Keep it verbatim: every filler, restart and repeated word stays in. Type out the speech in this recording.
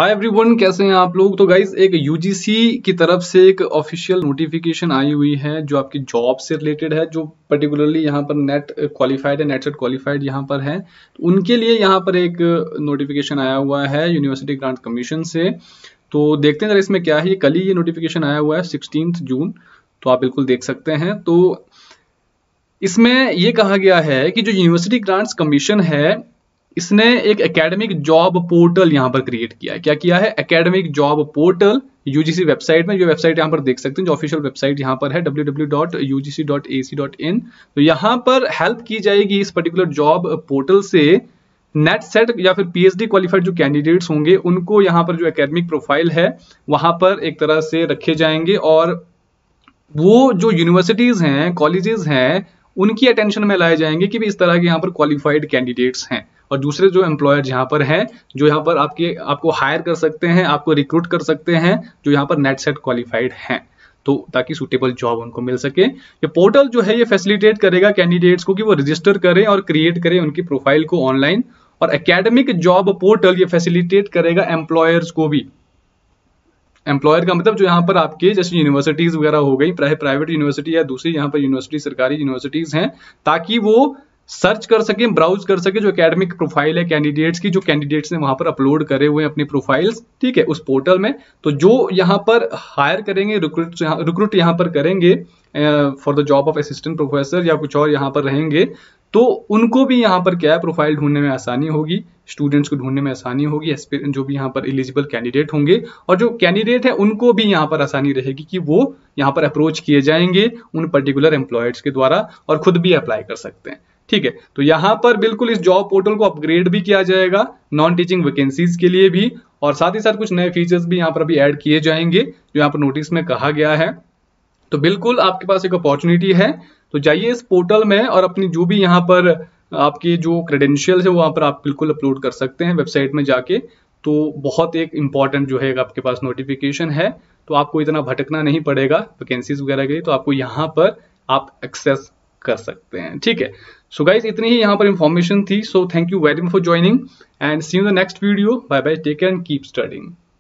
Hi everyone, कैसे हैं आप लोग। तो गाइज एक यूजीसी की तरफ से एक ऑफिशियल नोटिफिकेशन आई हुई है जो आपकी जॉब से रिलेटेड है, जो पर्टिकुलरली यहाँ पर नेट क्वालिफाइड है, नेट सेट क्वालिफाइड यहाँ पर है, तो उनके लिए यहाँ पर एक नोटिफिकेशन आया हुआ है यूनिवर्सिटी ग्रांट कमीशन से। तो देखते हैं जरा इसमें क्या है। ये कल ही ये नोटिफिकेशन आया हुआ है सिक्सटीन जून, तो आप बिल्कुल देख सकते हैं। तो इसमें ये कहा गया है कि जो यूनिवर्सिटी ग्रांट्स कमीशन है, इसने एक एकेडमिक जॉब पोर्टल यहां पर क्रिएट किया है। क्या किया है? Academic job portal UGC website में। जो वेबसाइट यहां पर देख सकते हैं, जो ऑफिशियल वेबसाइट यहां पर है W W W dot U G C dot A C dot in. तो यहां पर हेल्प की जाएगी इस पर्टिकुलर जॉब पोर्टल से नेट सेट या फिर पीएचडी क्वालिफाइड जो कैंडिडेट्स होंगे, उनको यहाँ पर जो एकेडमिक प्रोफाइल है वहां पर एक तरह से रखे जाएंगे, और वो जो यूनिवर्सिटीज हैं, कॉलेजेस हैं, उनकी अटेंशन में लाए जाएंगे कि भी इस तरह के यहाँ पर क्वालिफाइड कैंडिडेट्स हैं, और दूसरे जो एम्प्लॉयर यहाँ पर हैं, जो यहाँ पर आपके आपको हायर कर सकते हैं, आपको रिक्रूट कर सकते हैं, जो यहाँ पर नेट सेट क्वालिफाइड हैं, तो ताकि सूटेबल जॉब उनको मिल सके। ये पोर्टल जो है ये फैसिलिटेट करेगा कैंडिडेट्स को कि वो रजिस्टर करें और क्रिएट करें उनकी प्रोफाइल को ऑनलाइन। और एकेडमिक जॉब पोर्टल ये फैसिलिटेट करेगा एम्प्लॉयर्स को भी। एम्प्लॉयर का मतलब जो यहाँ पर आपके जैसे यूनिवर्सिटीज वगैरह हो गई, प्राइवेट यूनिवर्सिटी या दूसरी यहाँ पर यूनिवर्सिटी, सरकारी यूनिवर्सिटीज हैं, ताकि वो सर्च कर सके, ब्राउज कर सके जो एकेडमिक प्रोफाइल है कैंडिडेट्स की, जो कैंडिडेट्स ने वहां पर अपलोड करे हुए अपनी प्रोफाइल्स, ठीक है, उस पोर्टल में। तो जो यहाँ पर हायर करेंगे, रिक्रूट रिक्रूट यहाँ पर करेंगे for the job of assistant professor या कुछ और यहाँ पर रहेंगे, तो उनको भी यहाँ पर क्या है, प्रोफाइल ढूंढने में आसानी होगी, स्टूडेंट्स को ढूंढने में आसानी होगी, जो भी यहाँ पर एलिजिबल कैंडिडेट होंगे, और जो कैंडिडेट है उनको भी यहाँ पर आसानी रहेगी कि वो यहाँ पर अप्रोच किए जाएंगे उन पर्टिकुलर एम्प्लॉयर्स के द्वारा, और खुद भी अप्लाई कर सकते हैं, ठीक है। तो यहाँ पर बिल्कुल इस जॉब पोर्टल को अपग्रेड भी किया जाएगा नॉन टीचिंग वैकेंसीज के लिए भी, और साथ ही साथ कुछ नए फीचर्स भी यहाँ पर अभी ऐड किए जाएंगे जो यहाँ पर नोटिस में कहा गया है। तो बिल्कुल आपके पास एक अपॉर्चुनिटी है, तो जाइए इस पोर्टल में और अपनी जो भी यहाँ पर आपकी जो क्रेडेंशियल्स है वो वहाँ पर आप बिल्कुल अपलोड कर सकते हैं वेबसाइट में जाके। तो बहुत एक इंपॉर्टेंट जो है आपके पास नोटिफिकेशन है, तो आपको इतना भटकना नहीं पड़ेगा वैकेंसीज वगैरह के लिए, तो आपको यहाँ पर आप एक्सेस कर सकते हैं, ठीक है। सो गाइस इतनी ही यहाँ पर इंफॉर्मेशन थी। So thank you very much for joining and see you in the next video. Bye bye, take care and keep studying.